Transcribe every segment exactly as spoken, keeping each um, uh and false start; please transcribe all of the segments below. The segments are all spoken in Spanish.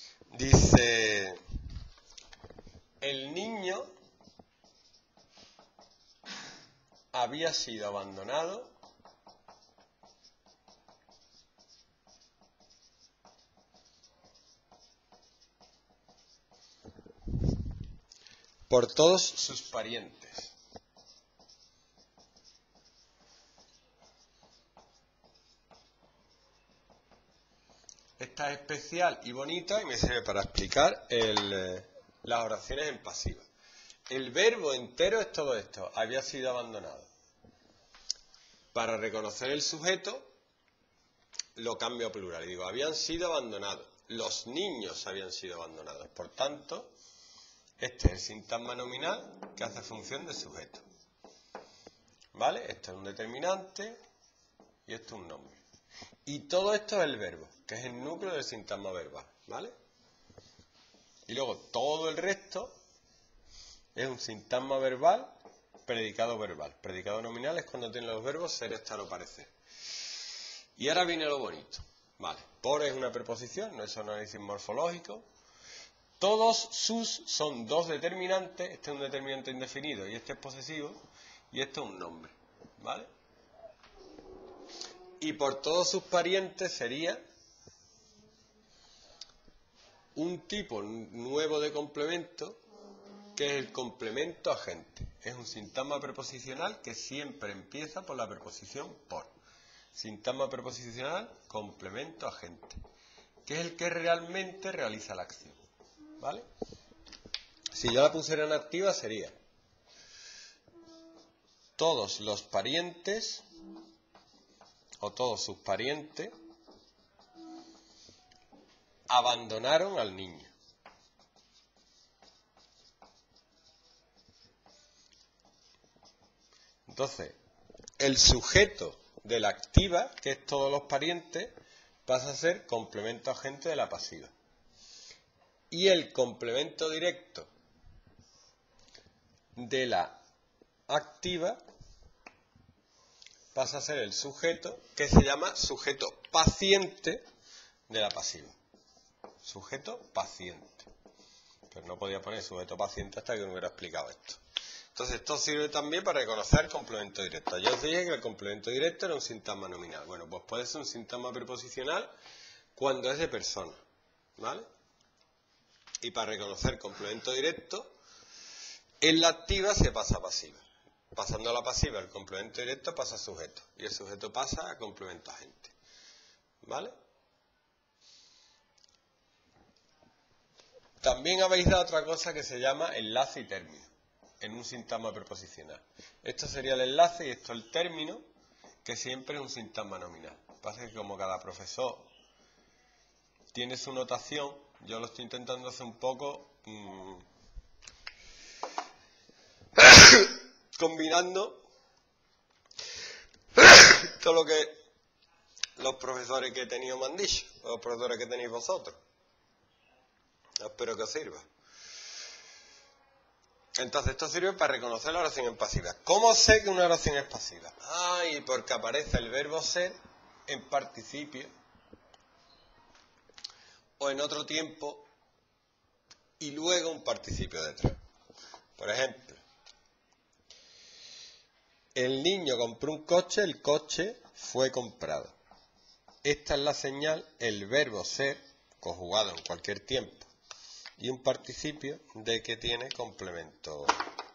Dice, el niño había sido abandonado por todos sus parientes. Esta es especial y bonita y me sirve para explicar el, eh, las oraciones en pasiva. El verbo entero es todo esto, había sido abandonado. Para reconocer el sujeto, lo cambio a plural y digo, habían sido abandonados. Los niños habían sido abandonados. Por tanto, este es el sintagma nominal que hace función de sujeto. ¿Vale? Esto es un determinante y esto es un nombre. Y todo esto es el verbo, que es el núcleo del sintagma verbal. ¿Vale? Y luego todo el resto es un sintagma verbal, predicado verbal. Predicado nominal es cuando tiene los verbos ser, estar o parecer. Y ahora viene lo bonito. Vale, por es una preposición, no es un análisis morfológico. Todos sus son dos determinantes, este es un determinante indefinido y este es posesivo, y esto es un nombre. ¿Vale? Y por todos sus parientes sería un tipo nuevo de complemento, que es el complemento agente. Es un sintagma preposicional que siempre empieza por la preposición por. Sintagma preposicional, complemento agente, que es el que realmente realiza la acción. ¿Vale? Si yo la pusiera en activa sería todos los parientes o todos sus parientes abandonaron al niño. Entonces, el sujeto de la activa, que es todos los parientes, pasa a ser complemento agente de la pasiva. Y el complemento directo de la activa pasa a ser el sujeto, que se llama sujeto paciente de la pasiva. Sujeto paciente. Pero no podía poner sujeto paciente hasta que no hubiera explicado esto. Entonces, esto sirve también para reconocer el complemento directo. Yo os dije que el complemento directo era un sintagma nominal. Bueno, pues puede ser un sintagma preposicional cuando es de persona. ¿Vale? Y para reconocer complemento directo, en la activa se pasa a pasiva. Pasando a la pasiva, el complemento directo pasa a sujeto. Y el sujeto pasa a complemento agente. ¿Vale? También habéis dado otra cosa que se llama enlace y término, en un sintagma preposicional. Esto sería el enlace y esto el término, que siempre es un sintagma nominal. Lo que pasa es que como cada profesor tiene su notación, yo lo estoy intentando hacer un poco mmm, combinando todo lo que los profesores que he tenido me han dicho, los profesores que tenéis vosotros. Espero que os sirva. Entonces, esto sirve para reconocer la oración en pasiva. ¿Cómo sé que una oración es pasiva? Ay, porque aparece el verbo ser en participio o en otro tiempo y luego un participio detrás. Por ejemplo, el niño compró un coche, el coche fue comprado. Esta es la señal, el verbo ser, conjugado en cualquier tiempo, y un participio de que tiene complemento.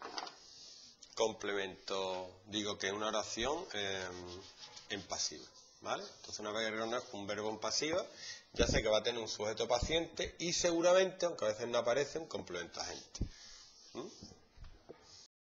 Complemento, digo que es una oración eh, en pasiva, ¿vale? Entonces una vez que reconozco un verbo en pasiva, ya sé que va a tener un sujeto paciente y seguramente, aunque a veces no aparece, un complemento agente. ¿Mm?